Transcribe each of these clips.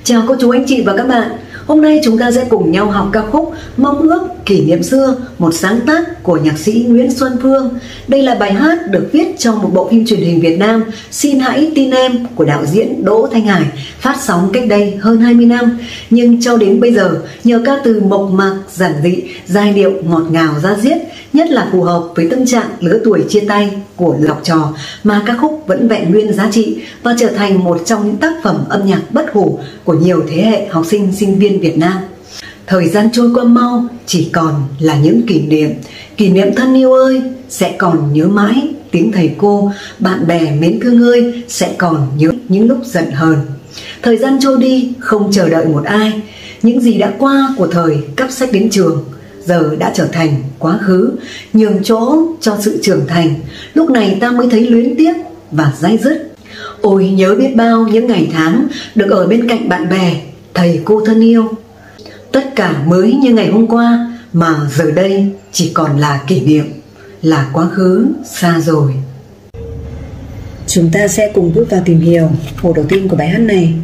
Chào cô chú anh chị và các bạn. Hôm nay chúng ta sẽ cùng nhau học ca khúc Mong ước kỷ niệm xưa, một sáng tác của nhạc sĩ Nguyễn Xuân Phương. Đây là bài hát được viết trong một bộ phim truyền hình Việt Nam Xin hãy tin em của đạo diễn Đỗ Thanh Hải, phát sóng cách đây hơn 20 năm. Nhưng cho đến bây giờ, nhờ ca từ mộc mạc, giản dị, giai điệu ngọt ngào da diết, nhất là phù hợp với tâm trạng lứa tuổi chia tay của học trò, mà ca khúc vẫn vẹn nguyên giá trị và trở thành một trong những tác phẩm âm nhạc bất hủ của nhiều thế hệ học sinh, sinh viên Việt Nam. Thời gian trôi qua mau, chỉ còn là những kỷ niệm thân yêu ơi, sẽ còn nhớ mãi tiếng thầy cô, bạn bè mến thương ơi, sẽ còn nhớ những lúc giận hờn. Thời gian trôi đi không chờ đợi một ai, những gì đã qua của thời cắp sách đến trường giờ đã trở thành quá khứ, nhường chỗ cho sự trưởng thành. Lúc này ta mới thấy luyến tiếc và day dứt. Ôi nhớ biết bao những ngày tháng được ở bên cạnh bạn bè, thầy cô thân yêu. Tất cả mới như ngày hôm qua, mà giờ đây chỉ còn là kỷ niệm, là quá khứ xa rồi. Chúng ta sẽ cùng bước vào tìm hiểu hồ đầu tiên của bài hát này.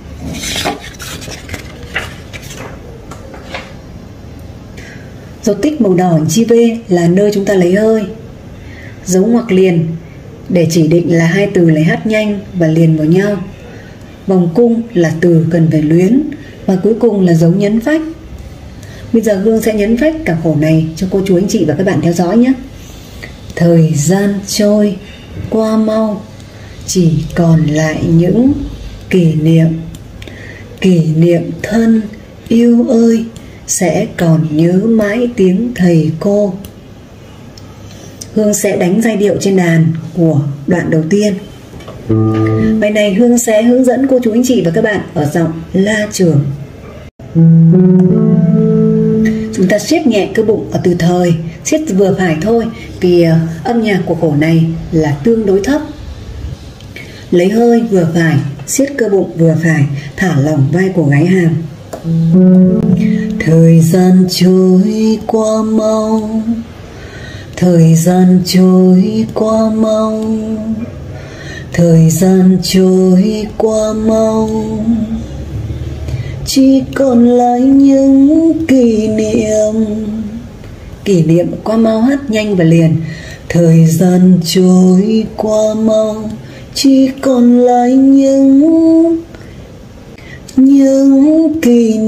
Dấu tích màu đỏ chi V là nơi chúng ta lấy hơi. Dấu ngoặc liền để chỉ định là hai từ lấy hát nhanh và liền vào nhau. Vòng cung là từ cần phải luyến, và cuối cùng là dấu nhấn phách. Bây giờ Hương sẽ nhấn phách cả khổ này cho cô chú anh chị và các bạn theo dõi nhé. Thời gian trôi qua mau, chỉ còn lại những kỷ niệm thân yêu ơi, sẽ còn nhớ mãi tiếng thầy cô. Hương sẽ đánh giai điệu trên đàn của đoạn đầu tiên. Bài này Hương sẽ hướng dẫn cô chú anh chị và các bạn ở giọng la trường. Chúng ta siết nhẹ cơ bụng ở từ thời, siết vừa phải thôi, vì âm nhạc của khổ này là tương đối thấp. Lấy hơi vừa phải, siết cơ bụng vừa phải, thả lỏng vai cổ gáy hàm. Thời gian trôi qua mau, thời gian trôi qua mau, thời gian trôi qua mau, chỉ còn lại những kỷ niệm qua mau, hát nhanh và liền. Thời gian trôi qua mau, chỉ còn lại những kỷ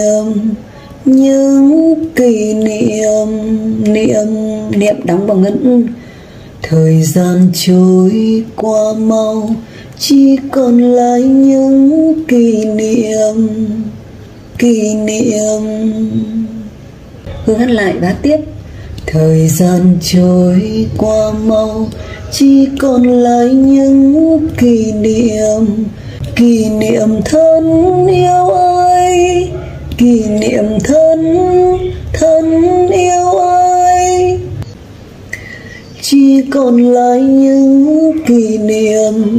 niệm đóng bằng ngân. Thời gian trôi qua mau, chỉ còn lại những kỷ niệm. Hương hát lại bát tiếp. Thời gian trôi qua mau, chỉ còn lại những kỷ niệm thân yêu ơi, kỷ niệm thân yêu ơi, chỉ còn lại những kỷ niệm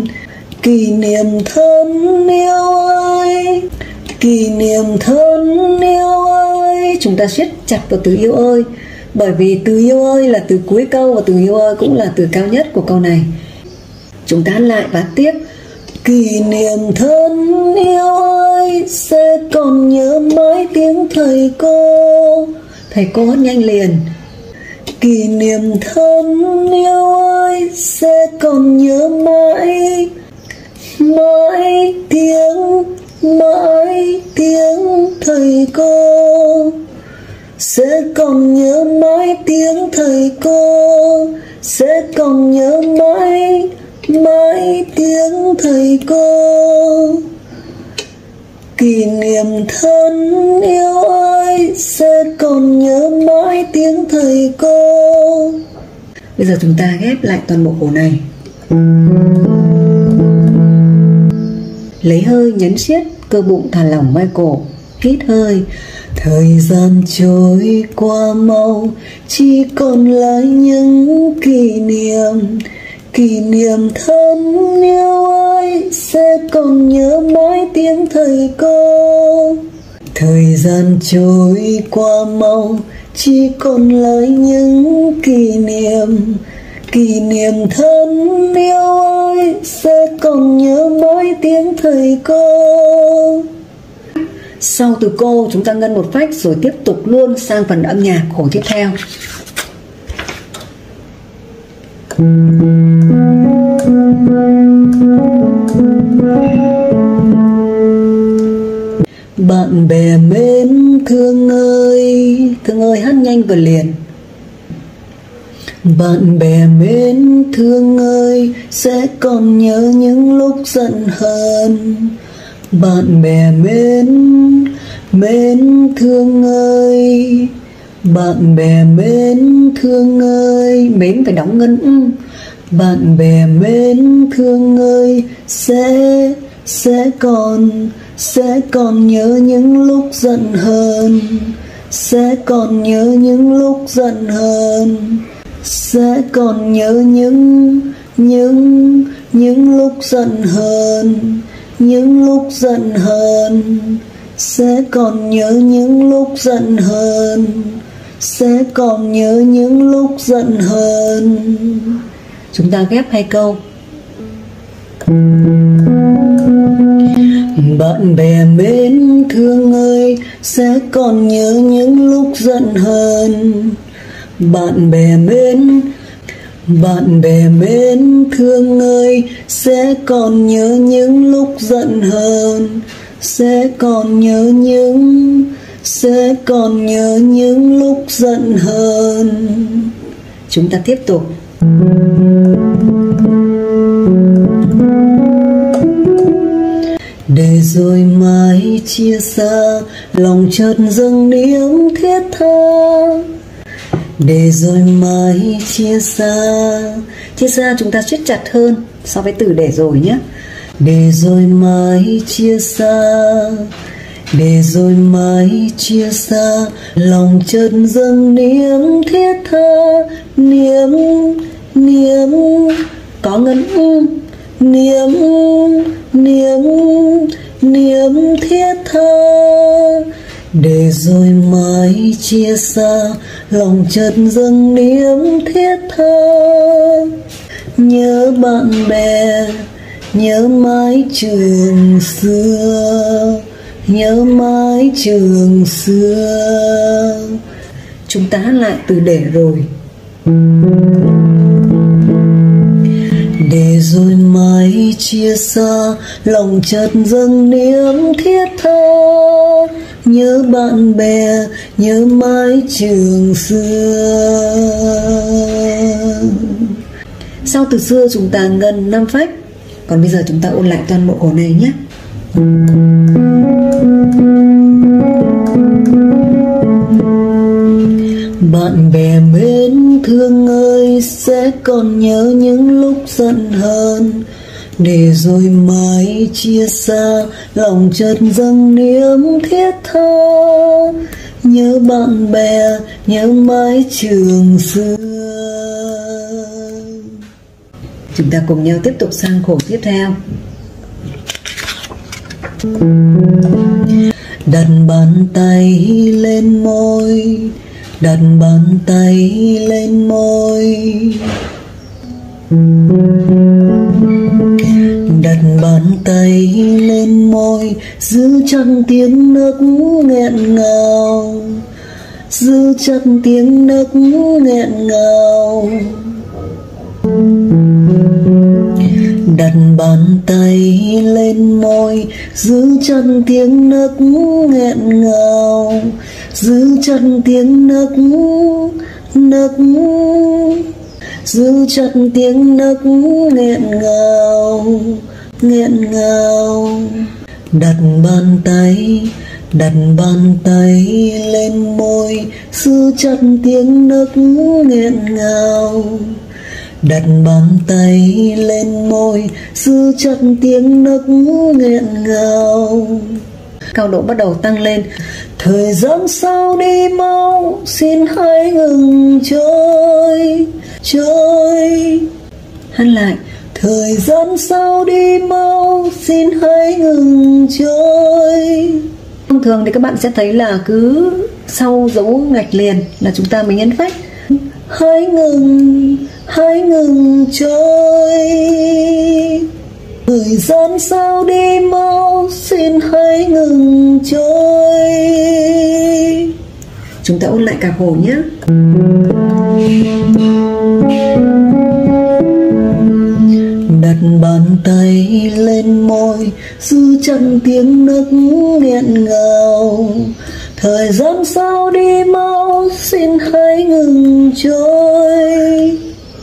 thân yêu ơi, kỷ niệm thân yêu ơi. Chúng ta siết chặt vào từ yêu ơi, bởi vì từ yêu ơi là từ cuối câu và từ yêu ơi cũng là từ cao nhất của câu này. Chúng ta lại bát tiếp. Kỷ niệm thân yêu ơi, sẽ còn nhớ mãi tiếng thầy cô. Thầy cô hát nhanh liền. Kỷ niệm thân yêu ơi, sẽ còn nhớ mãi tiếng thầy cô. Sẽ còn nhớ mãi tiếng thầy cô, sẽ còn nhớ mãi tiếng thầy cô. Kỷ niệm thân yêu ơi, sẽ còn nhớ mãi tiếng thầy cô. Bây giờ chúng ta ghép lại toàn bộ khổ này. Lấy hơi nhấn siết cơ bụng, thả lỏng vai cổ, hít hơi. Thời gian trôi qua mau, chỉ còn lại những kỷ niệm thân yêu ơi, sẽ còn nhớ mãi tiếng thầy cô. Thời gian trôi qua mau, chỉ còn lại những kỷ niệm thân yêu ơi, sẽ còn nhớ mãi tiếng thầy cô. Sau từ cô chúng ta ngân một phách rồi tiếp tục luôn sang phần âm nhạc khổ tiếp theo. Bạn bè mến thương ơi hát nhanh và liền. Bạn bè mến thương ơi, sẽ còn nhớ những lúc giận hờn. Bạn bè mến thương ơi, bạn bè mến thương ơi, mến phải đóng ngân. Bạn bè mến thương ơi, sẽ còn nhớ những lúc giận hờn, sẽ còn nhớ những lúc giận hờn, sẽ còn nhớ những lúc giận hờn, những lúc giận hờn, sẽ còn nhớ những lúc giận hờn, sẽ còn nhớ những lúc giận hờn. Chúng ta ghép hai câu. Bạn bè mến thương ơi, sẽ còn nhớ những lúc giận hờn. Bạn bè mến thương ơi, sẽ còn nhớ những lúc giận hờn, sẽ còn nhớ những lúc giận hờn. Chúng ta tiếp tục. Để rồi mãi chia xa, lòng chợt dâng niềm thiết tha. Để rồi mãi chia xa chúng ta siết chặt hơn so với từ để rồi nhé. Để rồi mãi chia xa, để rồi mãi chia xa, lòng chợt dâng niềm thiết tha. Niềm có ngân niềm thiết tha. Để rồi mãi chia xa, lòng chợt dâng niềm thiết tha. Nhớ bạn bè, nhớ mãi trường xưa, nhớ mãi trường xưa. Chúng ta hát lại từ để rồi. Để rồi mãi chia xa, lòng chợt dâng niềm thiết tha. Nhớ bạn bè, nhớ mãi trường xưa. Sau từ xưa chúng ta ngân 5 phách. Còn bây giờ chúng ta ôn lại toàn bộ khổ này nhé. Bạn bè mến thương ơi, sẽ còn nhớ những lúc giận hờn. Để rồi mãi chia xa, lòng chợt dâng niềm thiết tha. Nhớ bạn bè, nhớ mãi trường xưa. Chúng ta cùng nhau tiếp tục sang khổ tiếp theo. Đặt bàn tay lên môi, đặt bàn tay lên môi. Đặt bàn tay lên môi, giữ chặt tiếng nấc nghẹn ngào, giữ chặt tiếng nấc nghẹn ngào. Đặt bàn tay lên môi, giữ chặt tiếng nấc nghẹn ngào, giữ chặt tiếng nấc giữ chặt tiếng nấc nghẹn ngào. Đặt bàn tay lên môi, giữ chặt tiếng nấc nghẹn ngào. Đặt bàn tay lên môi, giữ chặt tiếng nấc nghẹn ngào. Cao độ bắt đầu tăng lên. Thời gian sao đi mau, xin hãy ngừng trôi. Hát lại. Thời gian sao đi mau, xin hãy ngừng trôi. Thông thường thì các bạn sẽ thấy là cứ sau dấu ngạch liền là chúng ta mới nhấn phách. Hãy ngừng trôi. Thời gian sao đi mau, xin hãy ngừng trôi. Chúng ta ôn lại cả khổ nhé. Đặt bàn tay lên môi, giữ chặt tiếng nấc nghẹn ngào. Thời gian sao đi mau, xin hãy ngừng trôi.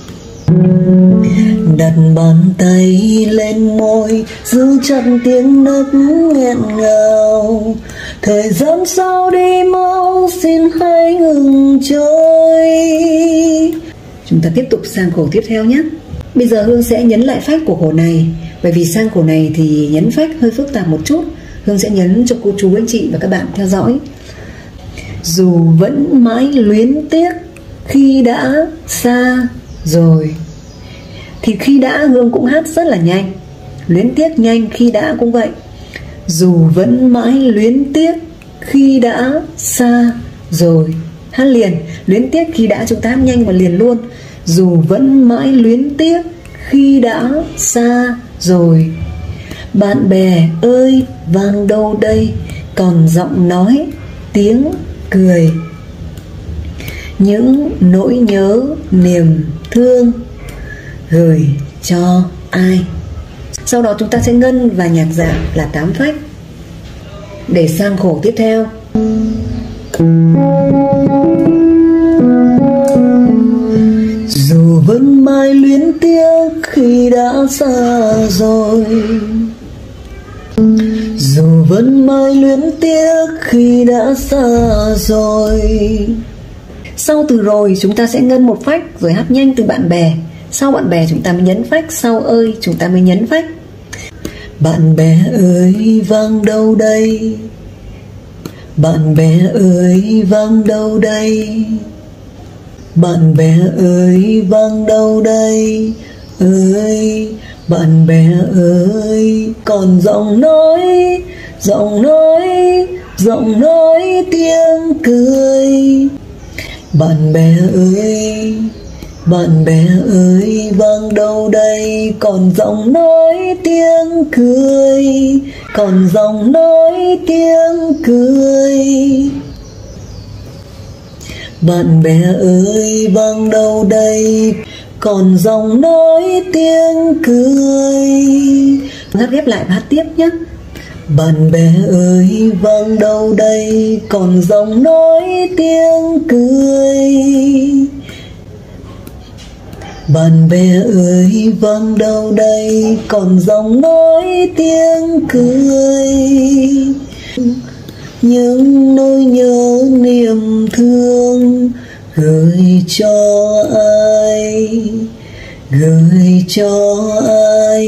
Đặt bàn tay lên môi, giữ chặt tiếng nấc nghẹn ngào. Thời gian sao đi mau, xin hãy ngừng trôi. Chúng ta tiếp tục sang khổ tiếp theo nhé. Bây giờ Hương sẽ nhấn lại phách của khổ này. Bởi vì sang khổ này thì nhấn phách hơi phức tạp một chút. Hương sẽ nhấn cho cô chú anh chị và các bạn theo dõi. Dù vẫn mãi luyến tiếc khi đã xa rồi. Thì khi đã Hương cũng hát rất là nhanh, luyến tiếc nhanh, khi đã cũng vậy. Dù vẫn mãi luyến tiếc khi đã xa rồi. Hát liền, luyến tiếc khi đã chúng ta hát nhanh và liền luôn. Dù vẫn mãi luyến tiếc khi đã xa rồi. Bạn bè ơi vang đâu đây, còn giọng nói tiếng cười. Những nỗi nhớ niềm thương gửi cho ai. Sau đó chúng ta sẽ ngân và nhạc giảm là 8 phách để sang khổ tiếp theo. Dù vẫn mãi luyến tiếc khi đã xa rồi. Dù vẫn mãi luyến tiếc khi đã xa rồi. Sau từ rồi chúng ta sẽ ngân một phách rồi hát nhanh từ bạn bè. Sau bạn bè chúng ta mới nhấn phách, sau ơi chúng ta mới nhấn phách. Bạn bè ơi vang đâu đây, bạn bè ơi vang đâu đây, bạn bè ơi vang đâu đây, ơi bạn bè ơi. Còn giọng nói, giọng nói, giọng nói tiếng cười. Bạn bè ơi, bạn bè ơi vang đâu đây, còn giọng nói tiếng cười, còn giọng nói tiếng cười. Bạn bè ơi vang đâu đây, còn giọng nói tiếng cười. Hát ghép lại và hát tiếp nhé. Bạn bè ơi vang đâu đây, còn giọng nói tiếng cười. Bạn bè ơi vang đâu đây, còn giọng nói tiếng cười. Những nỗi nhớ niềm thương gửi cho ai, gửi cho ai.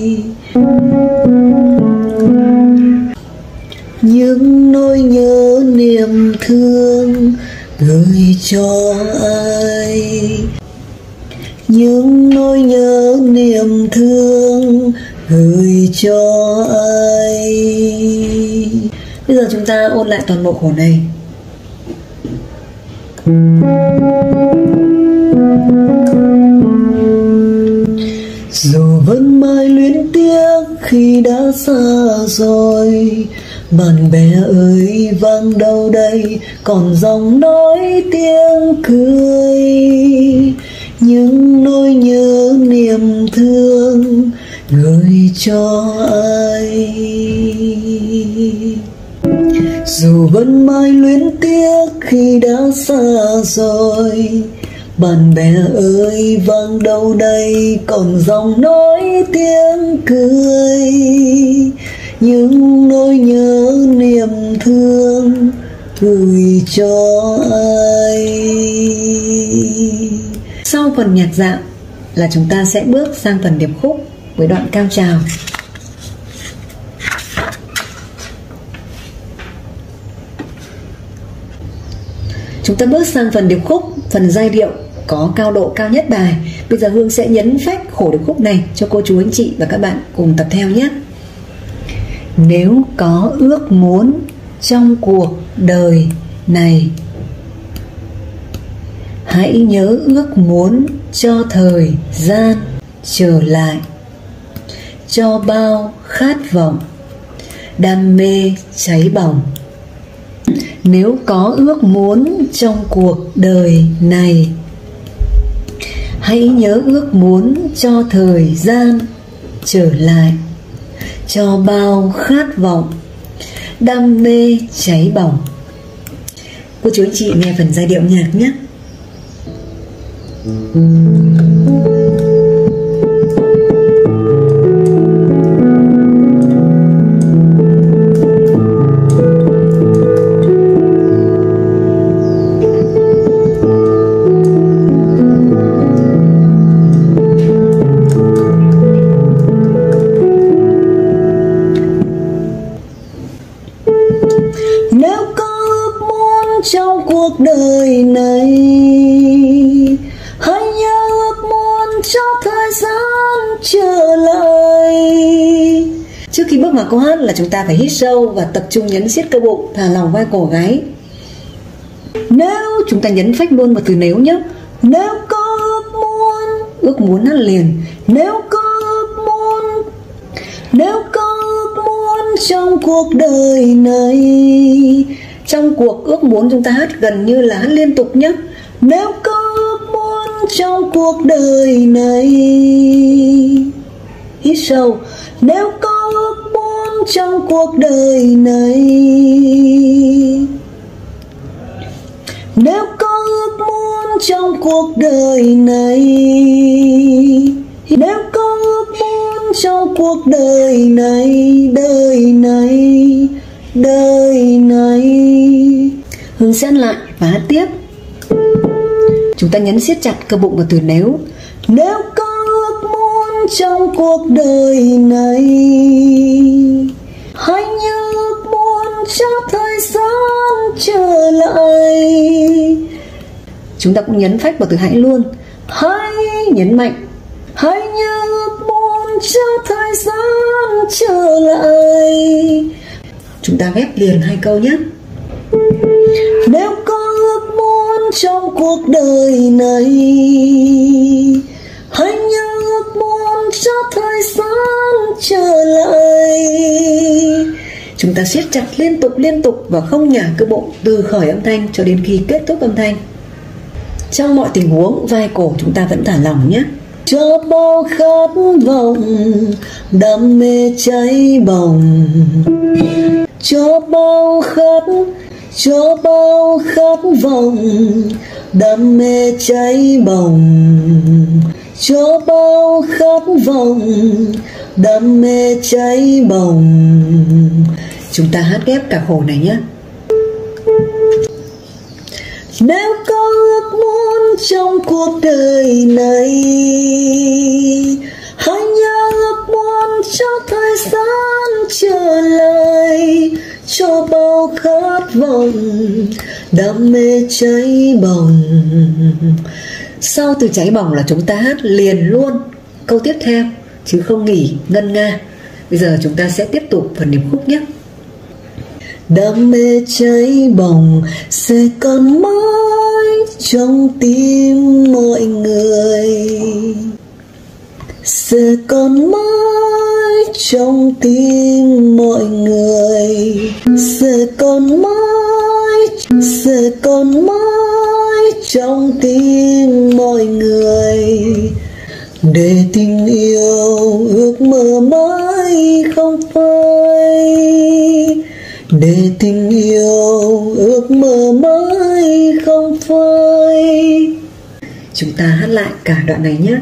Những nỗi nhớ niềm thương gửi cho ai. Những nỗi nhớ niềm thương gửi cho ai. Bây giờ chúng ta ôn lại toàn bộ khổ này. Dù vẫn mãi luyến tiếc khi đã xa rồi. Bạn bè ơi vang đâu đây, còn giọng nói tiếng cười. Những nỗi nhớ niềm thương gửi cho ai. Dù vẫn mãi luyến tiếc khi đã xa rồi. Bạn bè ơi vang đâu đây, còn giọng nói tiếng cười. Những nỗi nhớ niềm thương gửi cho ai. Sau phần nhạc dạo là chúng ta sẽ bước sang phần điệp khúc với đoạn cao trào. Chúng ta bước sang phần điệp khúc, phần giai điệu có cao độ cao nhất bài. Bây giờ Hương sẽ nhấn phách khổ điệp khúc này cho cô chú anh chị và các bạn cùng tập theo nhé. Nếu có ước muốn trong cuộc đời này, hãy nhớ ước muốn cho thời gian trở lại. cho bao khát vọng, đam mê cháy bỏng. Nếu có ước muốn trong cuộc đời này, hãy nhớ ước muốn cho thời gian trở lại, cho bao khát vọng, đam mê cháy bỏng. Cô chú anh chị nghe phần giai điệu nhạc nhé. Nếu có ước muốn trong cuộc đời này, hãy nhớ ước muốn cho thời gian trở lại. Trước khi bước vào câu hát là chúng ta phải hít sâu và tập trung nhấn siết cơ bụng, thả lỏng vai cổ gáy. Nếu chúng ta nhấn phách luôn một từ nếu nhé. Nếu có Ước muốn hát liền. Nếu có ước muốn trong cuộc đời này. Trong cuộc ước muốn chúng ta hát gần như là hát liên tục nhé. Nếu có ước muốn trong cuộc đời này. Hít sâu. Nếu có ước muốn trong cuộc đời này. Nếu có ước muốn trong cuộc đời này. Nếu có ước muốn trong cuộc đời này. Đời này. Hướng sẽ lại và hát tiếp. Chúng ta nhấn siết chặt cơ bụng vào từ nếu. Nếu có ước muốn trong cuộc đời này, hãy nhớ ước muốn cho thời gian trở lại. Chúng ta cũng nhấn phách vào từ hãy luôn. Hãy nhấn mạnh. Hãy nhớ ước muốn cho thời gian trở lại. Chúng ta ghép liền hai câu nhé. Nếu có ước muốn trong cuộc đời này, hãy nhớ ước muốn cho thời gian trở lại. Chúng ta siết chặt liên tục và không nhả cơ bụng từ khởi âm thanh cho đến khi kết thúc âm thanh. Trong mọi tình huống, vai cổ chúng ta vẫn thả lỏng nhé. Cho bao khát vọng, đam mê cháy bỏng. Cho bao khát vọng, đam mê cháy bỏng. Cho bao khát vọng, đam mê cháy bỏng. Chúng ta hát ghép cả khổ này nhé. Nếu có ước muốn trong cuộc đời này, hãy nhớ ước muốn cho thời gian trở lại. Cho bao khát vọng, đam mê cháy bỏng. Sau từ cháy bỏng là chúng ta hát liền luôn câu tiếp theo, chứ không nghỉ ngân nga. Bây giờ chúng ta sẽ tiếp tục phần điệp khúc nhé. Đam mê cháy bỏng sẽ còn mãi trong tim mọi người. Sẽ còn mãi trong tim mọi người. Sẽ còn mãi trong tim mọi người. Để tình yêu ước mơ mãi không phai. Để tình yêu ước mơ mãi không phai. Chúng ta hát lại cả đoạn này nhé.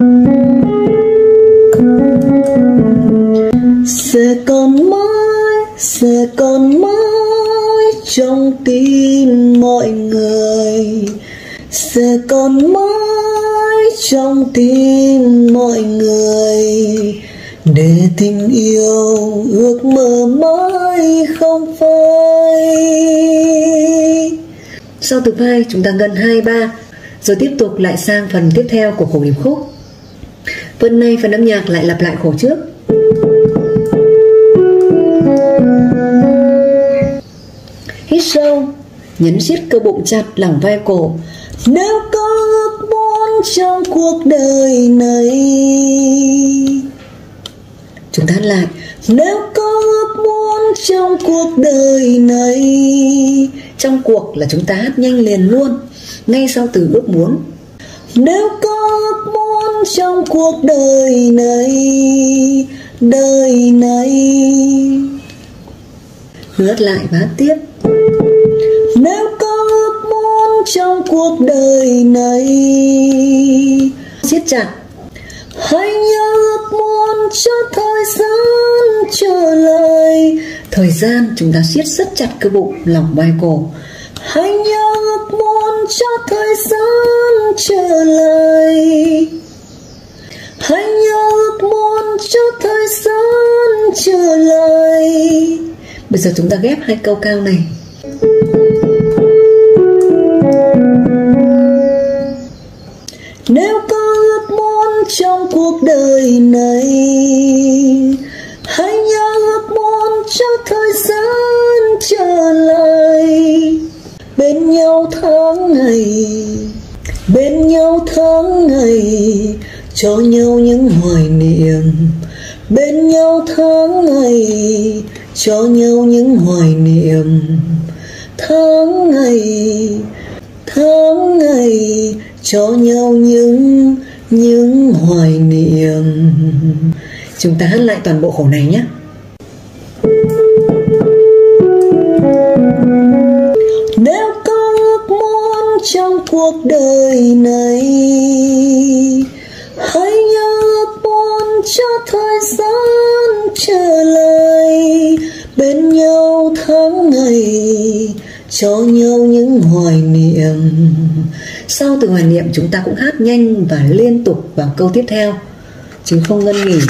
Sẽ còn mãi trong tim mọi người. Sẽ còn mãi trong tim mọi người. Để tình yêu ước mơ mãi không phai. Sau từ vai chúng ta ngân 2-3, rồi tiếp tục lại sang phần tiếp theo của khổ điệp khúc. Phần này phần âm nhạc lại lặp lại khổ trước. Hít sâu, nhấn siết cơ bụng chặt, lỏng vai cổ. Nếu có ước muốn trong cuộc đời này, Chúng ta hát lại. Nếu có ước muốn trong cuộc đời này. Trong cuộc là chúng ta hát nhanh liền luôn, ngay sau từ ước muốn. Nếu có ước muốn trong cuộc đời này, đời này. Hát lại và hát tiếp. Nếu có ước muốn trong cuộc đời này, siết chặt. hãy nhớ ước muốn cho thời gian trở lại. Thời gian chúng ta siết rất chặt cơ bụng, lòng vai cổ. Hãy nhớ ước muốn cho thời gian trở lại. Hãy nhớ ước muốn cho thời gian trở lại. Bây giờ chúng ta ghép hai câu cao này. Nếu có ước muốn trong cuộc đời này, hãy nhớ ước muốn cho thời gian trở lại. Bên nhau tháng ngày, bên nhau tháng ngày, cho nhau những hoài niệm. Bên nhau tháng ngày, cho nhau những hoài niệm. Tháng ngày, cho nhau những hoài niệm. Chúng ta hát lại toàn bộ khổ này nhé. Nếu có ước muốn trong cuộc đời này, hãy nhớ ước muốn cho thời gian trở lại. Bên nhau tháng ngày, cho nhau những hoài niệm. Sau từ hoài niệm chúng ta cũng hát nhanh và liên tục vào câu tiếp theo, chứ không ngân nghỉ.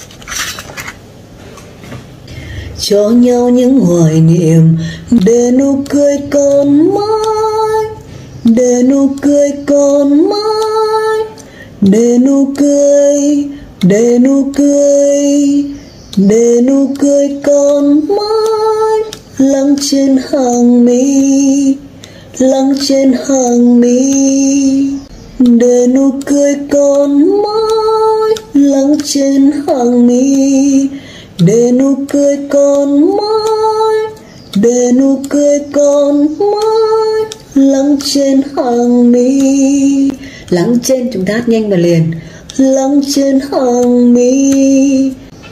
Cho nhau những hoài niệm, để nụ cười còn mãi, để nụ cười còn mãi, để nụ cười, để nụ cười, để nụ cười còn mãi. Lắng trên hàng mi, lắng trên hàng mi, để nụ cười còn mãi. Lắng trên hàng mi, để nụ cười còn mãi, để nụ cười còn mãi. Lắng trên hàng mi. Lắng trên chúng ta hát nhanh và liền. Lắng trên hàng mi,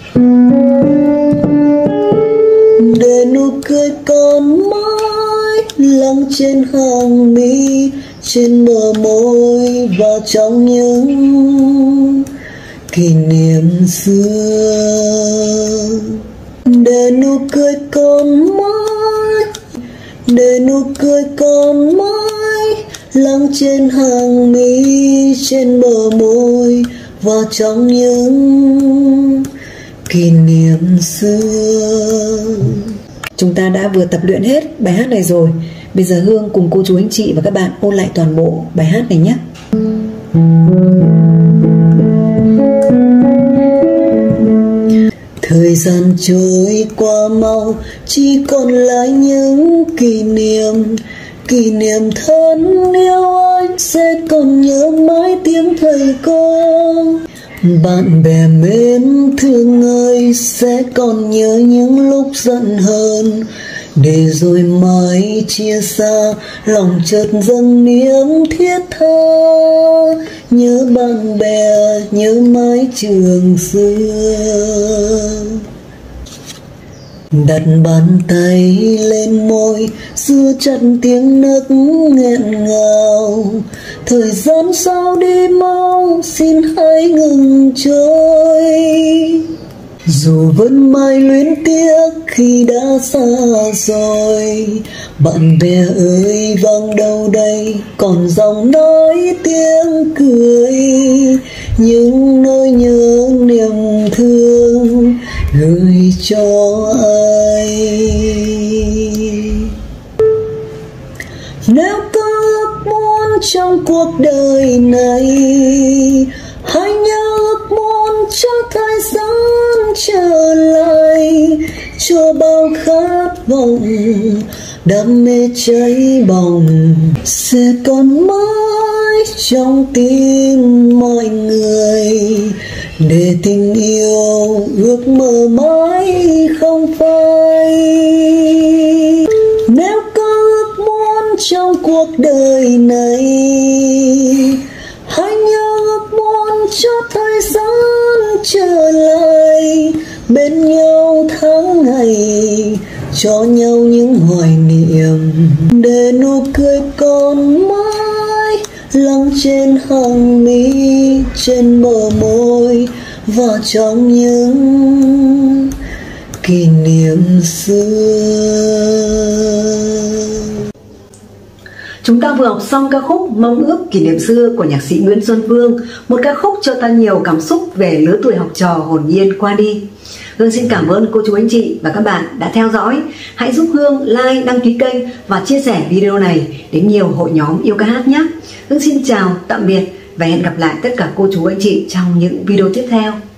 để nụ cười còn mãi. Lắng trên hàng mi, trên bờ môi và trong những kỷ niệm xưa. Để nụ cười còn mãi, để nụ cười còn mãi. Lắng trên hàng mi, trên bờ môi và trong những kỷ niệm xưa. Chúng ta đã vừa tập luyện hết bài hát này rồi. Bây giờ Hương cùng cô chú anh chị và các bạn ôn lại toàn bộ bài hát này nhé. Thời gian trôi qua mau, chỉ còn lại những kỷ niệm. Kỷ niệm thân yêu anh, sẽ còn nhớ mãi tiếng thầy cô. Bạn bè mến thương ơi, sẽ còn nhớ những lúc giận hờn. Để rồi mãi chia xa, lòng chợt dâng niềm thiết tha. Nhớ bạn bè, nhớ mái trường xưa. Đặt bàn tay lên môi, giữ chặt tiếng nấc nghẹn ngào. Thời gian sao đi mau, xin hãy ngừng trôi. Dù vẫn mãi luyến tiếc khi đã xa rồi. Bạn bè ơi vang đâu đây, còn giọng nói tiếng cười. Những nỗi nhớ niềm thương gửi cho ai. Nếu có ước muốn trong cuộc đời này, hãy nhớ ước muốn cho thời gian trở lại. Cho bao khát vọng đam mê cháy bỏng sẽ còn mãi trong tim mọi người, để tình yêu ước mơ mãi không phai. Nếu có ước muốn trong cuộc đời này, hãy nhớ ước muốn cho thời gian trở lại, bên nhau tháng ngày, cho nhau những hoài niệm, để nụ cười còn mãi lắng trên hàng mi, trên bờ môi và trong những kỷ niệm xưa. Chúng ta vừa học xong ca khúc Mong ước kỷ niệm xưa của nhạc sĩ Nguyễn Xuân Phương, một ca khúc cho ta nhiều cảm xúc về lứa tuổi học trò hồn nhiên qua đi. Hương xin cảm ơn cô chú anh chị và các bạn đã theo dõi. Hãy giúp Hương like, đăng ký kênh và chia sẻ video này đến nhiều hội nhóm yêu ca hát nhé. Hương xin chào, tạm biệt và hẹn gặp lại tất cả cô chú anh chị trong những video tiếp theo.